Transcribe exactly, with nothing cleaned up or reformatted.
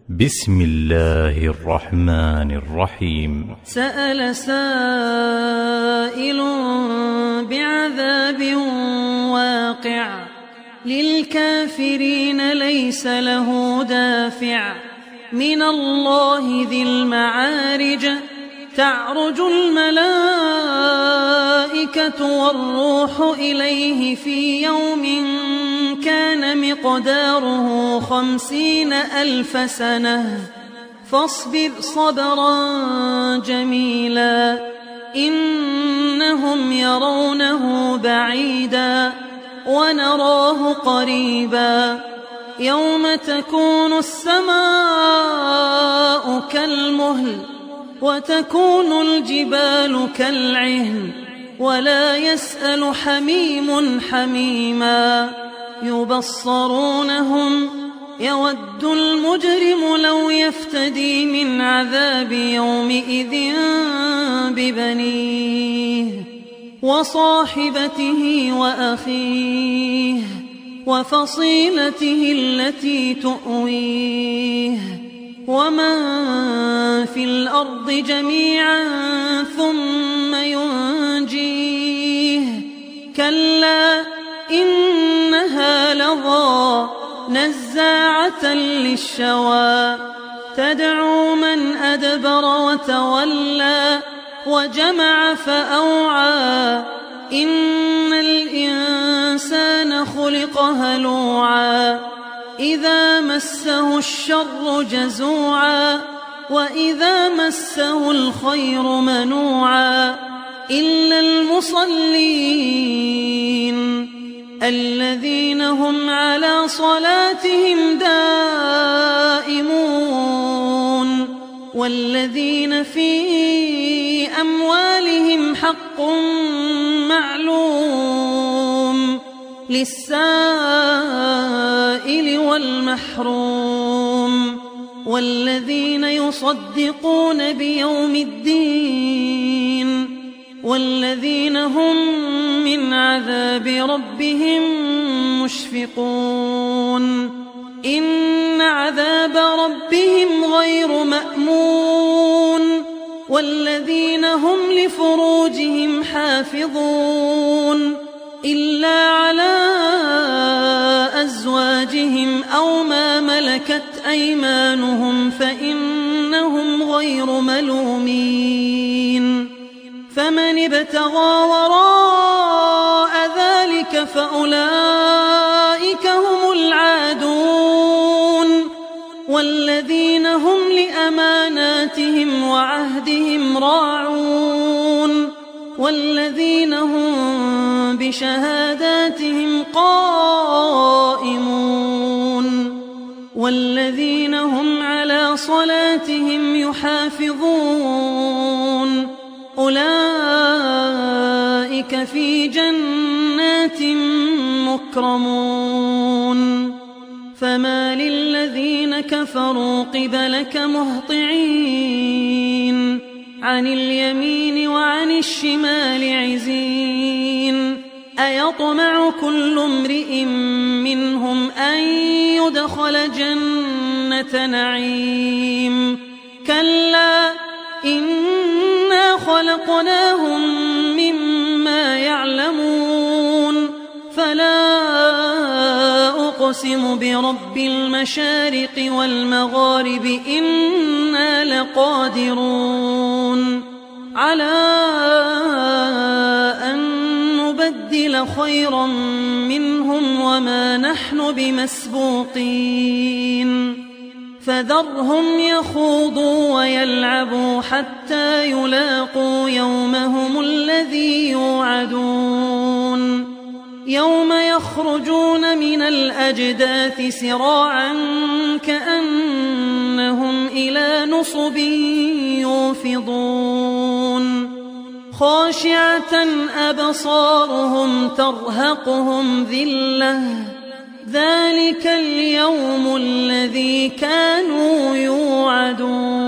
بسم الله الرحمن الرحيم. سأل سائل بعذاب واقع للكافرين ليس له دافع من الله ذي المعارج تعرج الملائكة والروح إليه في يوم كان مقداره خمسين ألف سنة فاصبر صبرا جميلا إنهم يرونه بعيدا ونراه قريبا يوم تكون السماء كالمهل وتكون الجبال كالعهن ولا يسأل حميم حميما يبصرونهم يود المجرم لو يفتدي من عذاب يومئذ ببنيه وصاحبته وأخيه وفصيلته التي تؤويه ومن في الأرض جميعا ثم ينجيه كلا إنها لظى نزاعة للشوى تدعو من أدبر وتولى وجمع فأوعى إن الإنسان خلق هلوعا إذا مسه الشر جزوعا وإذا مسه الخير منوعا إلا المصلين الذين هم على صلاتهم دائمون والذين في أموالهم حق معلوم للسائل والمحروم والذين يصدقون بيوم الدين والذين هم من عذاب ربهم مشفقون إن عذاب ربهم غير مأمون والذين هم لفروجهم حافظون إلا على أزواجهم أو ما ملكت أيمانهم فإنهم غير ملومين فمن ابتغى وراء ذلك فأولئك هم العادون والذين هم لأماناتهم وعهدهم راعون والذين هم بشهاداتهم قائمون والذين هم على صلاتهم يحافظون أولئك في جنات مكرمون فما للذين كفروا قبلك مهطعين عن اليمين وعن الشمال عزين أيطمع كل امرئ منهم أن يدخل جنة نعيم كلا إنا خلقناهم مما يعلمون فلا أقسم برب المشارق والمغارب إنا لقادرون على أن نبدل خيرا منهم وما نحن بمسبوقين فذرهم يخوضوا ويلعبوا حتى يلاقوا يومهم الذي يوعدون يوم يخرجون من الأجداث سراعا كأنهم إلى نصب يوفضون خاشعة أبصارهم ترهقهم ذلة ذلك اليوم الذي كانوا يوعدون.